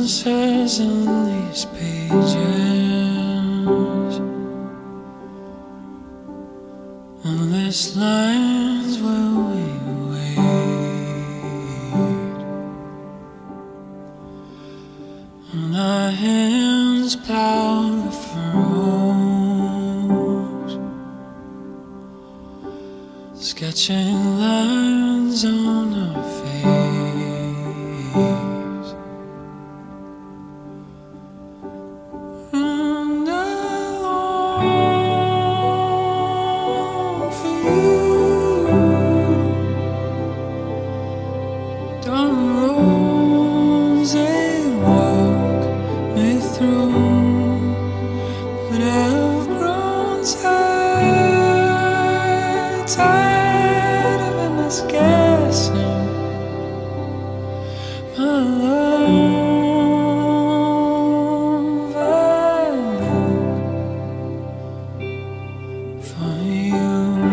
answers on these pages, unless lines will we wait, and our hands plow the furrows, sketching lines on our face. And I long for you, down the roads they walk me through, but I've grown tired of endless guessing. My love, I look for you.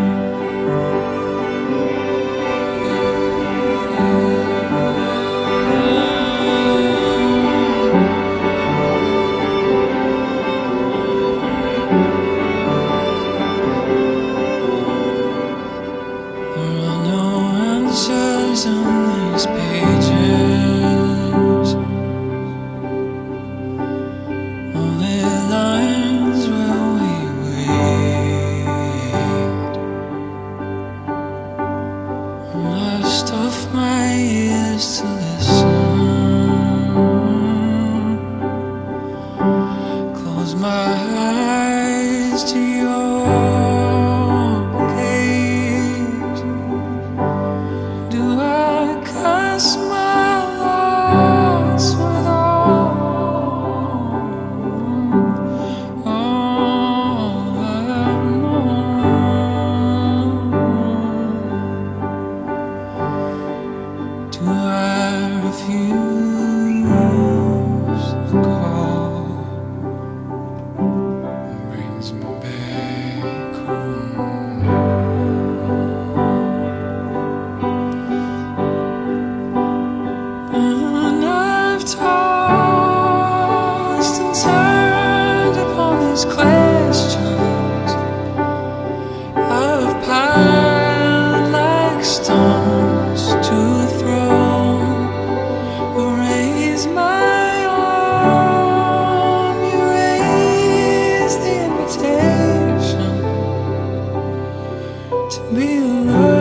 There are no answers on these pages, only lines where we wait. And I stuff my ears to listen, close my eyes to your gaze. Do I cast my lots with all I've known? Do I refuse the call that brings me back home? And I've tossed and turned upon these questions. I've piled like stones to a throne. You raise my arm, you raise the invitation to be alone.